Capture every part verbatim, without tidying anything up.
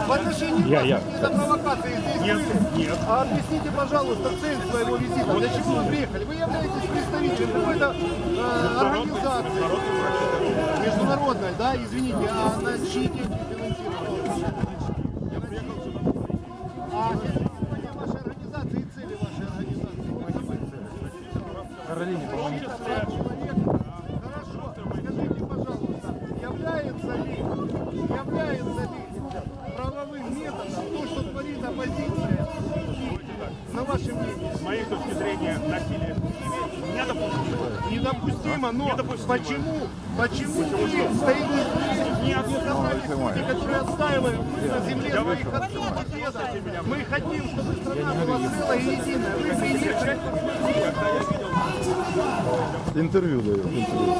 В отношении я, я. это провокации здесь нет, были? Нет. А объясните, пожалуйста, цель своего визита. Для чего вы приехали? Вы являетесь представителем какой-то э, организации. Международной, да? Извините, а на чьи деньги финансировали? А вашей организации и цели вашей организации? Каролине, помогите. Хорошо. Скажите, пожалуйста, является ли, является ли правовым методом то, что творит оппозиция, на ваше мнение? С моей точки зрения, насилие недопустимо. Недопустимо, но Недопустимо. почему, почему вы стоите не собрались люди, которые отстаивают мы на земле своих отцов и дедов? Мы хотим, чтобы страна была целая и единая. Вы приехали. Интервью даю. Интервью.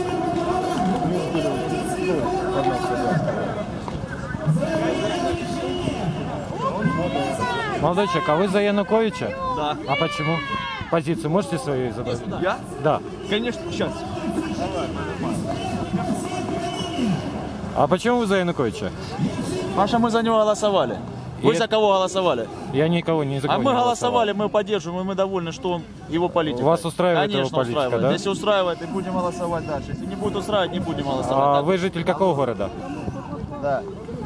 Молодой человек, а вы за Януковича? Да. А почему? Позицию можете свою изобразить? Я? Да. Конечно, сейчас. А почему вы за Януковича? А что мы за него голосовали? Вы И за кого голосовали? Я никого не за кого А не мы голосовал. голосовали, мы поддерживаем, и мы довольны, что он его политика. Вас устраивает Конечно, его политика, устраивает. да? Если устраивает, и будем голосовать дальше. Если не будет устраивать, не будем голосовать. А Так? вы житель какого города? Да.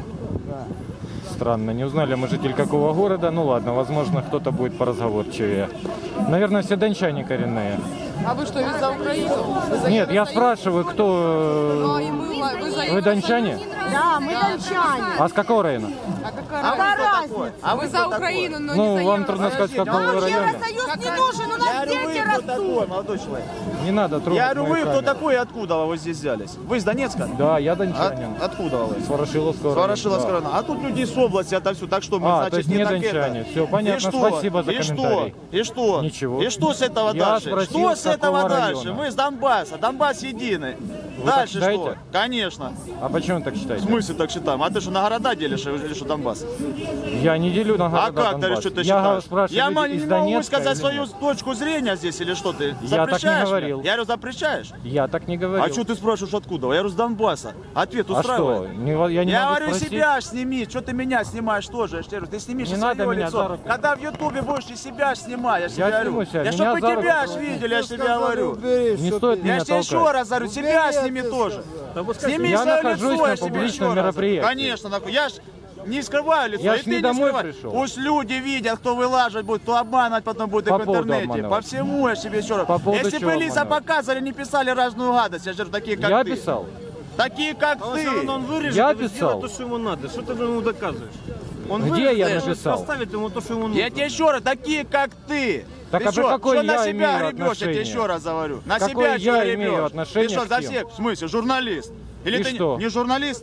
Странно, не узнали мы житель какого города. Ну ладно, возможно, кто-то будет поразговорчивее. Наверное, все дончане коренные. А вы что, вы за Украину? Вы за Нет, я Евросоюз? спрашиваю, кто... Ну, и мы, вы за Вы дончане? Да, мы дончане. А с какого района? А какая А разница? разница? А вы за Украину, но Ну, не за вам Евросоюз. трудно сказать, с какого Нам района. Евросоюз не нужен, у нас дети растут. молодой человек? Не надо трогать Я говорю, мою вы кто камеру. такой и откуда вы здесь взялись? Вы из Донецка? Да, я дончанин. От- откуда вы? С Ворошиловского С района. Ворошиловского Да. района. А тут люди с области отовсюду, так что мы, А, значит, то есть не не так дончане. это. Все, понятно, И что? спасибо за и комментарий. Что? И что? Ничего. И что с этого Я дальше? спросил, Что с с этого какого дальше? района. Мы с Донбасса, Донбасс единый. Вы Дальше так считаете? что? Конечно. А почему так В считаете? смысле так считаем? А ты что, на города делишь или что Донбасс? Я не делю на А города как ты Донбасс. что ты Я считаешь? спрашиваю, Я люди ма- не из могу Донецка сказать или свою нет? точку зрения здесь или что ты? Я так не Запрещаешь мне? говорил. Я говорю, запрещаешь? Я так не говорил. А что ты спрашиваешь откуда? Я говорю, с Донбасса. Ответ А устраивает? что? Не, я не Я могу говорю, спросить. себя ж сними, что ты меня снимаешь тоже? Я ж тебе говорю, ты сними Не же надо свое меня за лицо. руку. Когда в Ютубе будешь и себя ж снимай, я ж тебе Я говорю. сниму себя, Я меня чтобы за руку тебя ж трогать. видели, я ж тебе говорю. Не стоит Я меня ж тебе еще толкать. раз говорю, себя сними тоже. Сними Я свое нахожусь лицо, на я ж тебе публичном еще раз. мероприятии. Конечно, нахуй. Я ж не скрываю лицо, Я и ж ты не домой скрывай. пришел. Пусть люди видят, кто вылаживать будет, кто обманывать потом будет их По в поводу интернете. обманывать. По всему я ж тебе еще раз. По поводу Если чего бы лица обманывать? показывали, не писали разную гадость, я же говорю, такие как Я ты. писал. Такие как ты. Он вырежет, Я и вы писал. сделаете то, что ему надо. Что ты ему доказываешь? Он Где вырежет, я и написал? поставит ему то, что ему нужно. Я тебе еще раз, такие как ты. Так ты а при что, какой что на я себя имею гребешь, я тебе отношение? еще раз говорю. На Какое себя что я гребешь? имею отношение Ты что, к за кем? всех? В смысле, журналист? Или И ты что? Не, не журналист?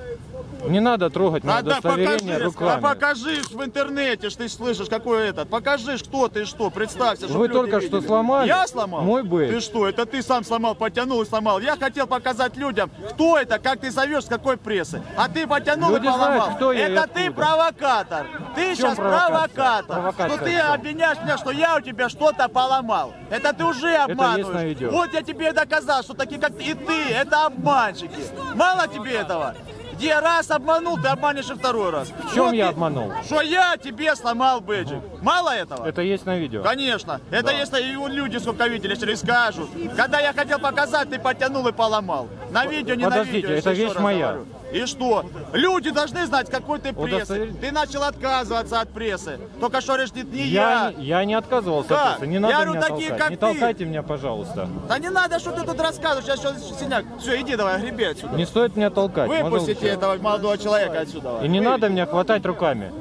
Не надо трогать мое Надо удостоверение покажи, руками. а покажи в интернете, что ты слышишь, какой этот. Покажи, кто ты и что, представься, чтобы Вы люди только видели. что сломали Я сломал? мой бейдж. Ты что, это ты сам сломал, потянул и сломал. Я хотел показать людям, кто это, как ты зовешь, с какой прессы. А ты потянул Люди и поломал. знают, кто я и это ты откуда. провокатор. Ты сейчас провокация? провокатор. Провокация что ты в чем? обвиняешь меня, что я у тебя что-то поломал. Это ты уже есть на обманываешь. видео. Вот я тебе доказал, что такие как ты и ты, это обманщики. Мало тебе этого? Где раз обманул, ты обманешь и второй раз. В чем Вот я ты- обманул? Что я тебе сломал бэджик. Мало этого? Это есть на видео. Конечно. Это если и люди сколько видели, если скажут. Когда я хотел показать, ты потянул и поломал. На видео, не Подождите, на видео. это еще вещь раз моя. говорю. И что? Люди должны знать, какой ты прессы. Удостоверение. Ты начал отказываться от прессы. Только что говоришь, не не Я, я. не- я не отказывался Как? от прессы. Не надо Я говорю, меня такие, толкать. как Не ты. толкайте меня, пожалуйста. Да не надо, что ты тут рассказываешь. Сейчас сейчас синяк. Все, иди давай, греби отсюда. Не стоит меня толкать. Выпустите пожалуйста. этого молодого человека отсюда. И не надо меня хватать руками.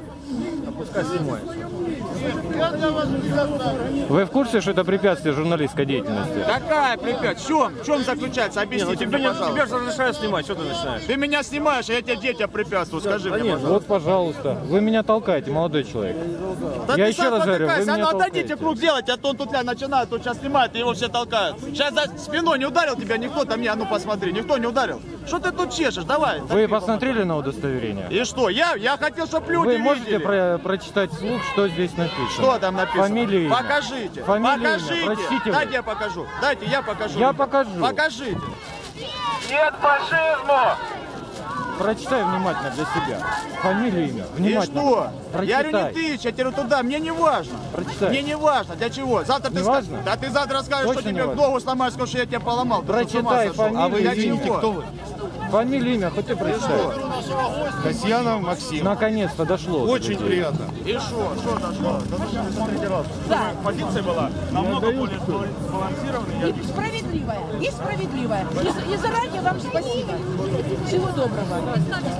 Вы в курсе, что это препятствие журналистской деятельности? Какая препятствие? В чем? В чем заключается? Объясните мне, Тебе, пожалуйста. тебе же разрешают снимать, что ты начинаешь? Ты меня снимаешь, а я тебе детям препятствую. Скажи мне, пожалуйста. Вот, пожалуйста. Вы меня толкаете, молодой человек. Да Я ты еще сам раз говорю, вы потыкайся, а меня ну отойдите толкаете. круг делать, а то он тут ля начинает, тут сейчас снимает, и его все толкают. Сейчас за спиной не ударил тебя никто там, не, а ну посмотри, никто не ударил. Что ты тут чешешь? Давай. Вы посмотрели на удостоверение? И что? Я, я хотел, чтобы люди Вы можете видели. про- прочитать вслух, что здесь написано? Что там написано? Фамилия, имя. Покажите. Фамилия, имя. Покажите. Прочтите Дайте вы. я покажу. Дайте я покажу. Я покажу. Покажите. Нет фашизму! прочитай внимательно для себя. Фамилию, имя. И Внимательно. что? Прочитай. Я говорю, не тысяча, я говорю, туда, мне не важно. Прочитай. Мне не важно, для чего? Завтра Не ты важно? скажешь, да ты завтра скажешь, Точно что не тебе важно? ногу сломаешь, скажешь, что я тебя поломал. Ты что, с Прочитай ума сошел? фамилию, А вы Для извините, чего? кто вы? Фамилию, имя, хоть ты прочитай. Касьянов Максим. Наконец-то дошло. до Очень людей. приятно. И что? Что дошло? Позиция была намного более сбалансированная. И справедливая, и справедливая. И, и заранее вам спасибо. Всего доброго.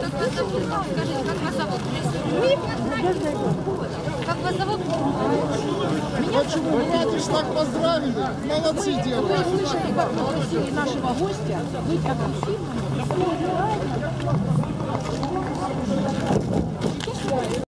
Как вас зовут? Почему? Вы ж так поздравили. Молодцы, Вы девушки. слышали, как попросили нашего гостя быть агрессивным.